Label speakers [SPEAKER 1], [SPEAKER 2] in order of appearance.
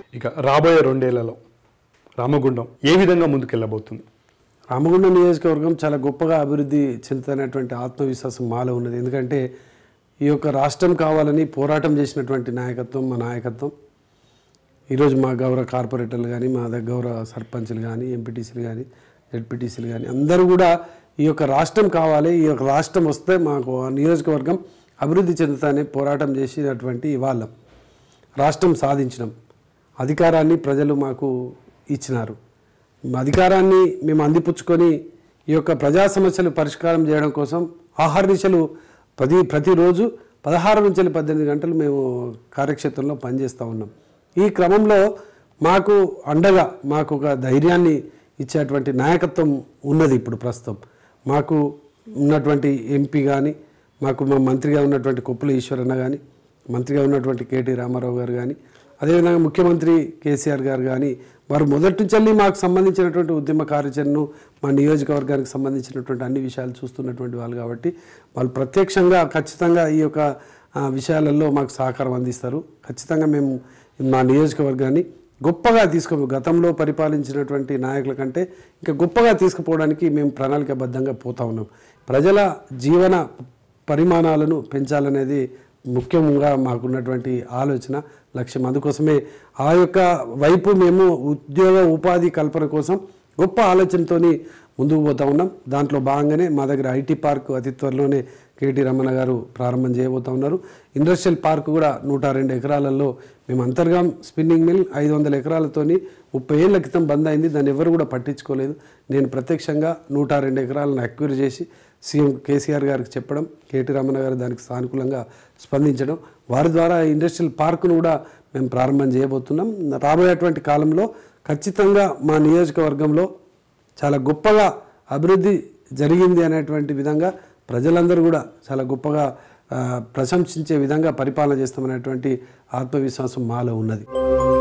[SPEAKER 1] ఇక రాబోయే 2 ఏళ్లలో రామగుండం ఏ విధంగా ముందుకెళ్ళబోతుంది?
[SPEAKER 2] రామగుండం నియోజకవర్గం చాలా గొప్పగా అభివృద్ధి చెందుతున్నటువంటి ఆత్మవిశ్వాసం మాలో ఉన్నది. ఎందుకంటే ఈ యొక్క రాష్ట్రం కావాలని పోరాటం చేసినటువంటి నాయకత్వం మా నాయకత్వం. ఈరోజు మా గౌరవ కార్పొరేటర్లు కానీ, మా గౌరవ సర్పంచ్లు కానీ, ఎంపీటీసీలు కానీ, జెడ్పీటీసీలు కానీ అందరూ కూడా ఈ యొక్క రాష్ట్రం కావాలి, ఈ యొక్క రాష్ట్రం వస్తే మాకు నియోజకవర్గం అభివృద్ధి చెందుతానే పోరాటం చేసినటువంటి వాళ్ళం. రాష్ట్రం సాధించినాం, అధికారాన్ని ప్రజలు మాకు ఇచ్చినారు. అధికారాన్ని మేము అందిపుచ్చుకొని ఈ యొక్క ప్రజా సమస్యలు పరిష్కారం చేయడం కోసం ఆహార్నిశలు ప్రతిరోజు 16 నుంచి 18 గంటలు మేము కార్యక్షేత్రంలో పనిచేస్తూ ఉన్నాం. ఈ క్రమంలో మాకు అండగా మాకు ఒక ధైర్యాన్ని ఇచ్చేటువంటి నాయకత్వం ఉన్నది. ఇప్పుడు ప్రస్తుతం మాకు ఉన్నటువంటి ఎంపీ కానీ, మాకు మా మంత్రిగా ఉన్నటువంటి కొప్పుల ఈశ్వరన్న కానీ, మంత్రిగా ఉన్నటువంటి కేటీ రామారావు గారు కానీ, అదేవిధంగా ముఖ్యమంత్రి కేసీఆర్ గారు కానీ, వారు మొదటి నుంచి మాకు సంబంధించినటువంటి ఉద్యమ కార్యాచరణను, మా నియోజకవర్గానికి సంబంధించినటువంటి అన్ని విషయాలు చూస్తున్నటువంటి వాళ్ళు కాబట్టి వాళ్ళు ప్రత్యక్షంగా ఖచ్చితంగా ఈ యొక్క విషయాలలో మాకు సహకారం అందిస్తారు. ఖచ్చితంగా మేము మా నియోజకవర్గాన్ని గొప్పగా గతంలో పరిపాలించినటువంటి నాయకుల కంటే ఇంకా గొప్పగా తీసుకుపోవడానికి మేము ప్రణాళికాబద్ధంగా పోతా ఉన్నాం. ప్రజల జీవన పరిమాణాలను పెంచాలనేది ముఖ్యంగా మాకున్నటువంటి ఆలోచన, లక్ష్యం. అందుకోసమే ఆ యొక్క వైపు మేము ఉద్యోగ ఉపాధి కల్పన కోసం గొప్ప ఆలోచనతోని ముందుకు పోతా ఉన్నాం. దాంట్లో భాగంగానే మా దగ్గర ఐటీ పార్క్ అతి త్వరలోనే కేటీ రమణ గారు ప్రారంభం చేయబోతూ ఉన్నారు. ఇండస్ట్రియల్ పార్క్ కూడా 102 ఎకరాలలో మేము అంతర్గాం స్పిన్నింగ్ మిల్ 500 ఎకరాలతోని 30 ఏళ్ల క్రితం బంద్ అయింది. దాన్ని ఎవరు కూడా పట్టించుకోలేదు. నేను ప్రత్యక్షంగా 102 ఎకరాలను అక్వైర్ చేసి సీఎం కేసీఆర్ గారికి చెప్పడం, కేటీ రమణ గారు దానికి సానుకూలంగా స్పందించడం, వారి ద్వారా ఇండస్ట్రియల్ పార్కును కూడా మేము ప్రారంభం చేయబోతున్నాం. రాబోయేటువంటి కాలంలో ఖచ్చితంగా మా నియోజకవర్గంలో చాలా గొప్పగా అభివృద్ధి జరిగింది అనేటువంటి విధంగా ప్రజలందరూ కూడా చాలా గొప్పగా ప్రశంసించే విధంగా పరిపాలన చేస్తామనేటువంటి ఆత్మవిశ్వాసం మాలో ఉన్నది.